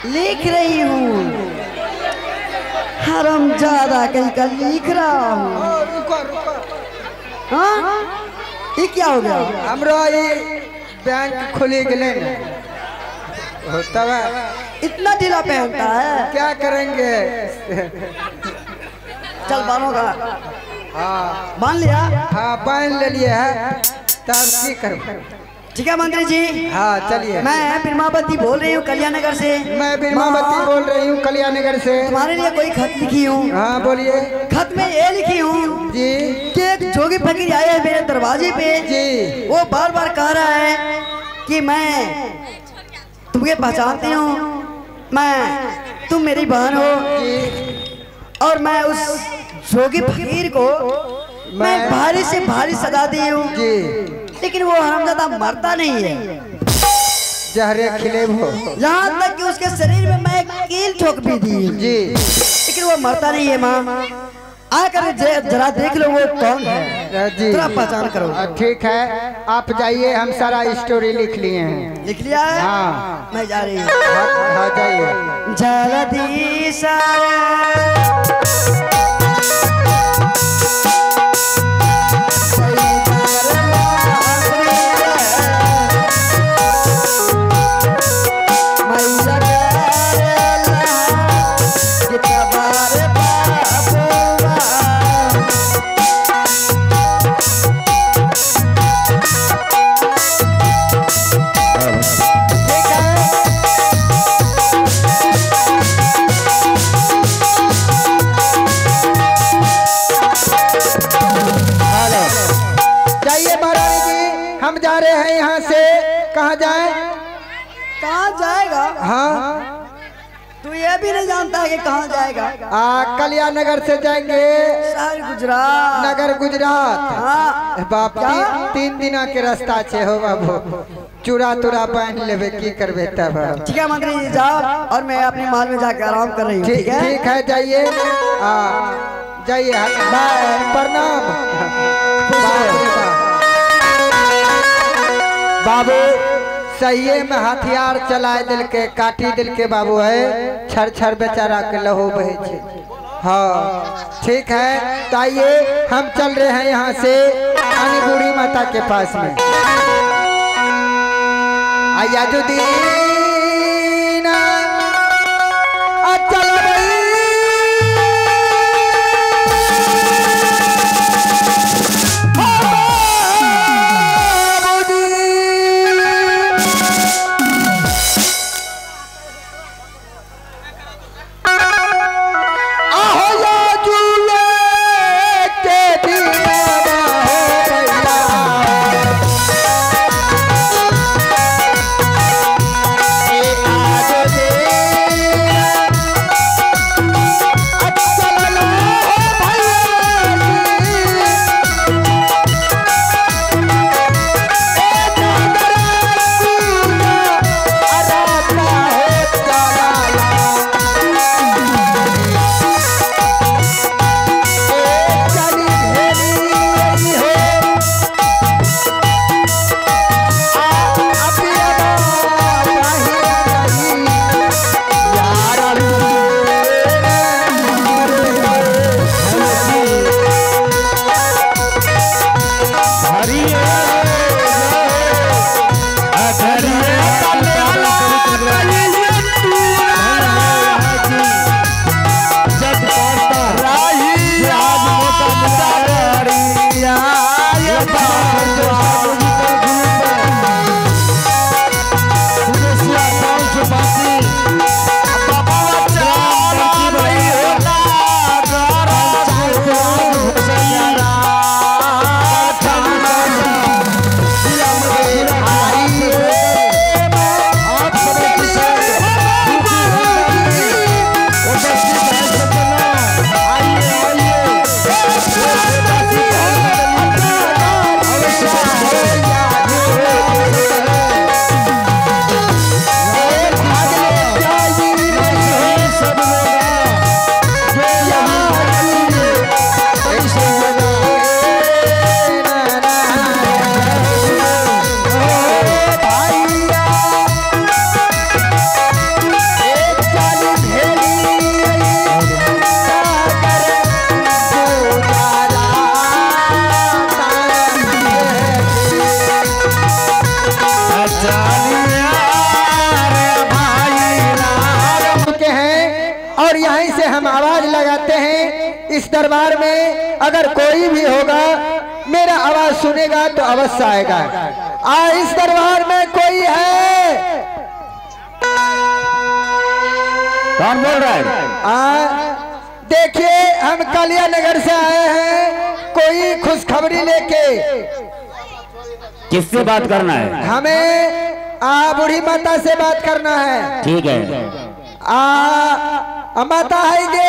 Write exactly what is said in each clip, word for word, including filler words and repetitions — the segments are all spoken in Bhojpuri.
लिख रही हूँ, हरामजादा कहीं का लिख रहा हूँ। रुको रुको, हाँ ये क्या हो गया? हमरो ये बैंक खुली गए होता है, इतना ढीला पहनता है, क्या करेंगे? चल बांधो का। हाँ बांध लिया? हाँ बांध ले लिए है, तब की करूँ? ठीक है मंत्री जी। हाँ चलिए। मैं बिरमावती बोल रही हूँ कल्याण नगर से। मैं बिरमावती बोल रही हूँ कल्याण नगर से। तुम्हारे लिए कोई खत लिखी हूँ। हाँ बोलिए। खत में ये लिखी हूँ जी कि एक जोगी फकीर आए हैं मेरे दरवाजे पे जी। वो बार बार कह रहा है कि मैं तुम्हें पहचानती हूँ, मैं तुम मेरी बहन हो जी। और मैं उस जोगी फकीर को मैं भारी से भारी सजा दी हूँ जी, लेकिन वो हरामजादा मरता नहीं है। जहरे खिले वो, यहाँ तक कि उसके शरीर में मैं कील ठोक भी दी जी, लेकिन वो मरता नहीं है। माँ आकर जरा देख लो वो कौन है, जी जरा पहचान करो। ठीक है आप जाइए, हम सारा स्टोरी लिख लिए हैं। लिख लिया है? हाँ मैं जा रही हूँ। हाँ जाइए। जल्दी सा हम जा रहे हैं यहाँ से। कहाँ जाए? कहाँ जाएगा? हाँ तू ये भी नहीं जानता है कि कहाँ जाएगा? आ, कल्याण नगर से जाएंगे शहर गुजरात। नगर गुजरात। हाँ बाप ती, तीन दिन के रास्ता छे हो बाबू, चूड़ा तुरा पहन लेवे की करबे तब। ठीक है मंत्री जी जाओ और मैं अपनी महल में जाकर आराम कर रही हूँ। ठीक है ठीक है जाइए। जाइए बाय, प्रणाम। बाबू सही में हथियार चलाए दिल के काटी दिल के बाबू है, छर छर बेचारा के लहू बहे छे। हाँ ठीक है तो आइए हम चल रहे हैं यहाँ से आनी बूढ़ी माता के पास में। आया जो दीना चल के हैं और यहीं से हम आवाज लगाते हैं इस दरबार में अगर कोई भी होगा मेरा आवाज सुनेगा तो अवश्य आएगा। आ इस दरबार में कोई है? कौन बोल रहा है? आ देखिए हम कालिया नगर से आए हैं कोई खुशखबरी लेके। किससे बात करना है? हमें आ बूढ़ी माता से बात करना है। ठीक है। आ माता है गे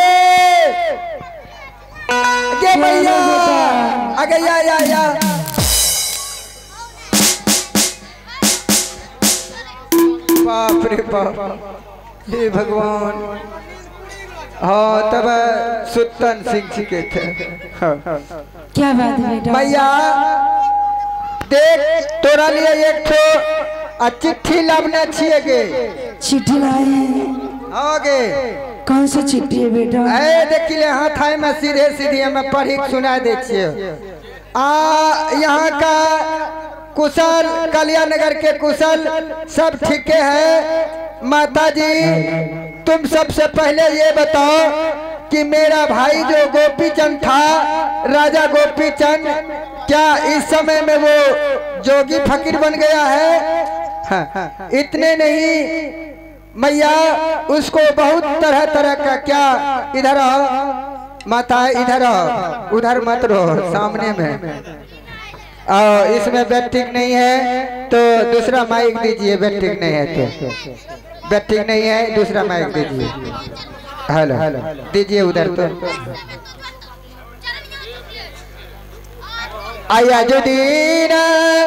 गे भैया आगे या या या बाप रे बाप हे भगवान। हाँ तब सुल्तान सिंह जी के थे। हाँ। क्या बात है बेटा? भैया देख तोरा लिए एक तो चिट्ठी लाना चाहिए गे। चिट्ठी लाए हैं? आगे कौन सी चिट्ठी है बेटा? ए देखिए हाथ है मैं सीधे सीधे मैं पढ़ी सुना दे आ यहाँ का कुशल कालिया नगर के कुशल सब ठीक है। माता जी तुम सबसे पहले ये बताओ कि मेरा भाई जो गोपीचंद था राजा गोपीचंद क्या इस समय में वो जोगी फकीर बन गया है? हाँ, इतने नहीं मैया उसको बहुत तरह तरह का क्या इधर आओ माता इधर आओ उधर मत रहो सामने में और इसमें बैठक नहीं है तो दूसरा माइक दीजिए। बैठक नहीं है तो बैठक नहीं है दूसरा माइक दीजिए। हेलो दीजिए उधर तो आया जो दीन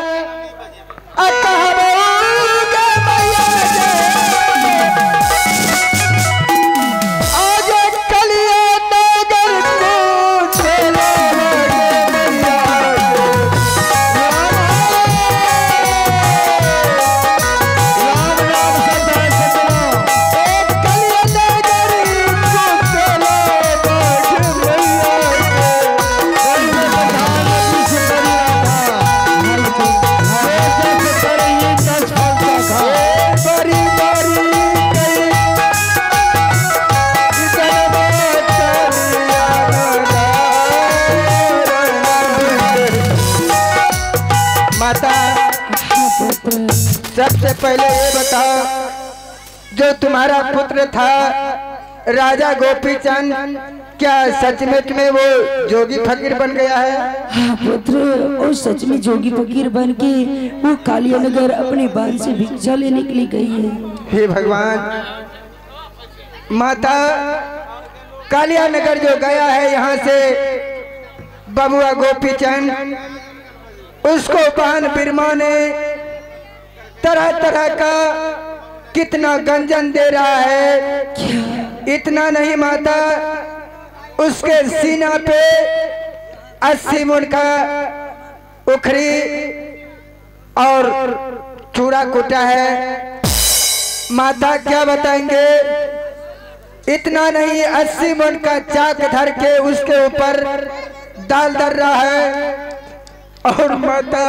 सबसे पहले ये बताओ जो तुम्हारा पुत्र था राजा गोपीचंद क्या सच में तुम्हें वो जोगी फकीर बन गया है? हाँ पुत्र वो सच में जोगी फकीर बन के वो कालिया नगर अपने बाल से भिक्षा लेने के लिए गई है। हे भगवान माता कालिया नगर जो गया है यहाँ से बबुआ गोपीचंद उसको बहन बिरमा ने तरह तरह का कितना गंजन दे रहा है। क्या? इतना नहीं माता उसके सीना पे अस्सी मुन का उखरी और चूड़ा कुटा है। माता क्या बताएंगे इतना नहीं अस्सी मुन का चाक धर के उसके ऊपर डाल धर रहा है और माता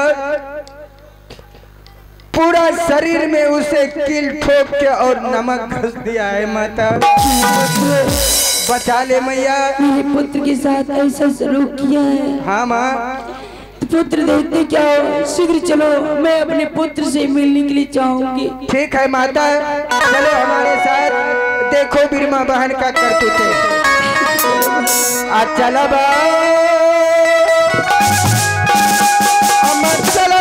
पूरा शरीर में उसे कील ठोक के और नमक घस दिया है। माता बचा ले मैया। मेरे पुत्र के साथ ऐसा सलूक किया है। हाँ माँ पुत्र देखते क्या हो शीघ्र चलो मैं अपने पुत्र से मिलने के लिए चाहूंगी। ठीक है माता चलो हमारे साथ देखो बिरमा बहन का करतूते आज चला बा चला